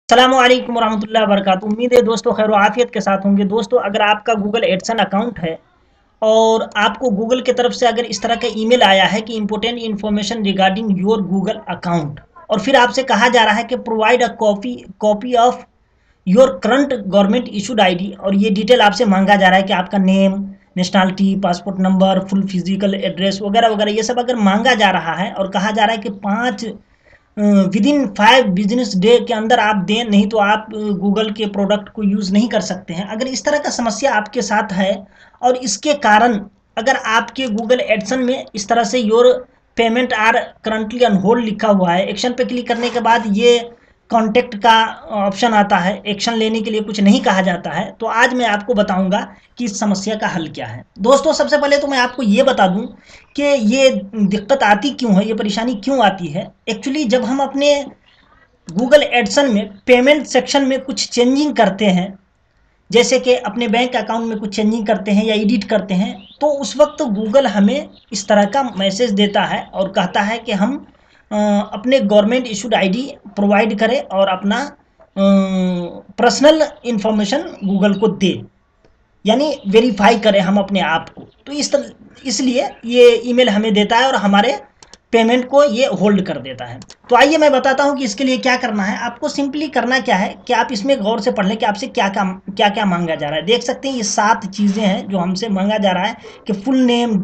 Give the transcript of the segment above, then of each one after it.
अस्सलामुअलैकुम वरहमतुल्लाहि वबरकातुहू। उम्मीद है दोस्तों खैर आफियत के साथ होंगे। दोस्तों अगर आपका गूगल एडसन अकाउंट है और आपको गूगल की तरफ से अगर इस तरह का ईमेल आया है कि important information regarding your Google account, और फिर आपसे कहा जा रहा है कि provide a copy of your current government issued ID, और ये डिटेल आपसे मांगा जा रहा है कि आपका name, nationality, passport number, full physical address वगैरह वगैरह, ये सब अगर मांगा जा रहा है और कहा जा रहा है कि 5 विद इन 5 बिजनेस डे के अंदर आप दें, नहीं तो आप गूगल के प्रोडक्ट को यूज़ नहीं कर सकते हैं। अगर इस तरह का समस्या आपके साथ है और इसके कारण अगर आपके गूगल एडसन में इस तरह से your payment are currently on hold लिखा हुआ है, एक्शन पे क्लिक करने के बाद ये कॉन्टैक्ट का ऑप्शन आता है, एक्शन लेने के लिए कुछ नहीं कहा जाता है, तो आज मैं आपको बताऊंगा कि इस समस्या का हल क्या है। दोस्तों सबसे पहले तो मैं आपको ये बता दूं कि ये दिक्कत आती क्यों है, ये परेशानी क्यों आती है। एक्चुअली जब हम अपने गूगल एडसन में पेमेंट सेक्शन में कुछ चेंजिंग करते हैं, जैसे कि अपने बैंक अकाउंट में कुछ चेंजिंग करते हैं या एडिट करते हैं, तो उस वक्त गूगल हमें इस तरह का मैसेज देता है और कहता है कि हम अपने गवर्नमेंट इशूड आईडी प्रोवाइड करें और अपना पर्सनल इंफॉर्मेशन गूगल को दे, यानी वेरीफाई करें हम अपने आप को। तो इसलिए ये ईमेल हमें देता है और हमारे पेमेंट को ये होल्ड कर देता है। तो आइए मैं बताता हूँ कि इसके लिए क्या करना है। आपको सिंपली करना क्या है कि आप इसमें गौर से पढ़ लें कि आपसे क्या क्या मांगा जा रहा है। देख सकते हैं ये 7 चीज़ें हैं जो हमसे मांगा जा रहा है कि full name,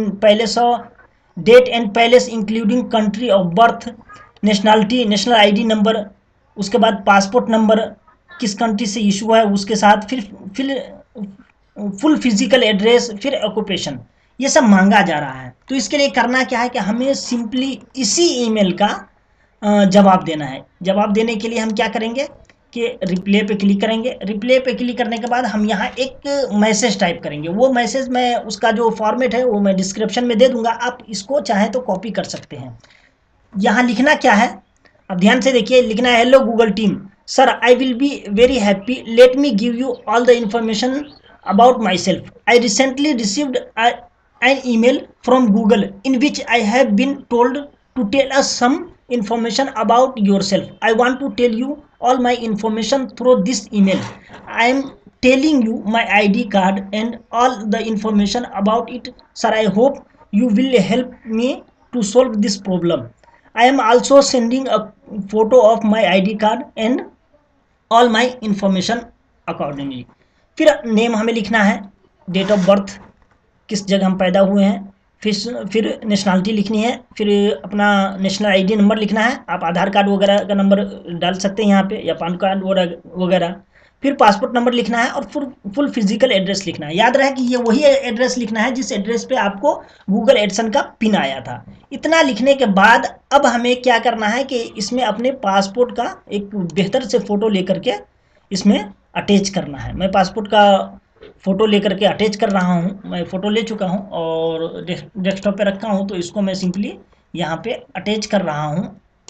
date and place including country of birth, nationality, national ID number, उसके बाद पासपोर्ट नंबर किस कंट्री से इशू है उसके साथ, फिर फुल फिजिकल एड्रेस, फिर ऑक्यूपेशन, ये सब मांगा जा रहा है। तो इसके लिए करना क्या है कि हमें सिंपली इसी ईमेल का जवाब देना है। जवाब देने के लिए हम क्या करेंगे कि रिप्ले पे क्लिक करेंगे। रिप्ले पे क्लिक करने के बाद हम यहाँ एक मैसेज टाइप करेंगे। वो मैसेज मैं उसका जो फॉर्मेट है वो मैं डिस्क्रिप्शन में दे दूंगा, आप इसको चाहे तो कॉपी कर सकते हैं। यहाँ लिखना क्या है, अब ध्यान से देखिए, लिखना है hello Google team, sir I will be very happy, let me give you all the information about myself. I recently received an email from Google in which I have been told to tell us some information about yourself. I want to tell you all my information through this email. I am telling you my ID card and all the information about it. Sir, I hope you will help me to solve this problem. I am also sending a photo of my ID card and all my information accordingly. फिर name हमें लिखना है, date of birth, किस जगह हम पैदा हुए हैं, फिर नेशनलिटी लिखनी है, फिर अपना नेशनल आईडी नंबर लिखना है। आप आधार कार्ड वगैरह का नंबर डाल सकते हैं यहाँ पे, या पैन कार्ड वगैरह। फिर पासपोर्ट नंबर लिखना है और फुल फिजिकल एड्रेस लिखना है। याद रहे कि ये वही एड्रेस लिखना है जिस एड्रेस पे आपको गूगल एडसन का पिन आया था। इतना लिखने के बाद अब हमें क्या करना है कि इसमें अपने पासपोर्ट का एक बेहतर से फ़ोटो लेकर के इसमें अटैच करना है। मैं पासपोर्ट का फ़ोटो लेकर के अटैच कर रहा हूँ। मैं फ़ोटो ले चुका हूँ और डेस्कटॉप पे रखा हूँ, तो इसको मैं सिंपली यहाँ पे अटैच कर रहा हूँ।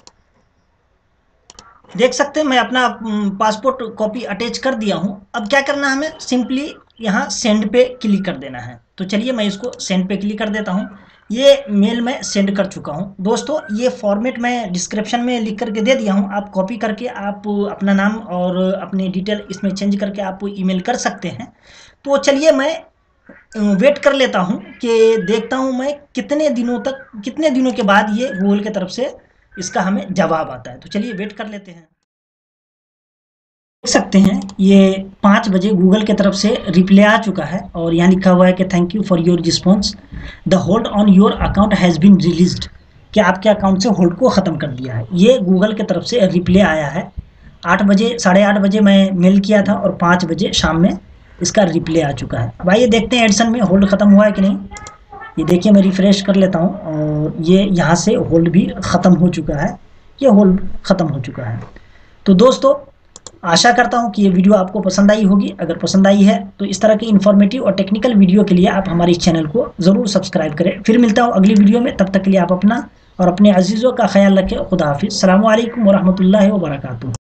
देख सकते हैं मैं अपना पासपोर्ट कॉपी अटैच कर दिया हूँ। अब क्या करना है, हमें सिंपली यहाँ सेंड पे क्लिक कर देना है। तो चलिए मैं इसको सेंड पे क्लिक कर देता हूँ। ये मेल मैं सेंड कर चुका हूँ। दोस्तों ये फॉर्मेट मैं डिस्क्रिप्शन में लिख करके दे दिया हूँ, आप कॉपी करके आप अपना नाम और अपनी डिटेल इसमें चेंज करके आप ईमेल कर सकते हैं। तो चलिए मैं वेट कर लेता हूँ कि देखता हूँ मैं कितने दिनों के बाद ये गूगल की तरफ से इसका हमें जवाब आता है। तो चलिए वेट कर लेते हैं। देख सकते हैं ये 5 बजे गूगल की तरफ से रिप्लाई आ चुका है और यहाँ लिखा हुआ है कि thank you for your response, the hold on your account has been released, कि आपके अकाउंट से होल्ड को ख़त्म कर दिया है। ये गूगल की तरफ से रिप्लाई आया है। 8 बजे, 8:30 बजे मैं मेल किया था और 5 बजे शाम में इसका रिप्लाई आ चुका है। अब आइए देखते हैं एडसन में होल्ड ख़त्म हुआ है कि नहीं। ये देखिए मैं रिफ़्रेश कर लेता हूँ और ये यहाँ से होल्ड भी ख़त्म हो चुका है। ये होल्ड ख़त्म हो चुका है। तो दोस्तों आशा करता हूँ कि ये वीडियो आपको पसंद आई होगी। अगर पसंद आई है तो इस तरह की इन्फॉर्मेटिव और टेक्निकल वीडियो के लिए आप हमारे इस चैनल को ज़रूर सब्सक्राइब करें। फिर मिलता हूँ अगली वीडियो में, तब तक के लिए आप अपना और अपने अजीज़ों का ख्याल रखें। खुदा हाफिज़। अस्सलामु अलैकुम वरहमतुल्लाहि वबरकातुहू।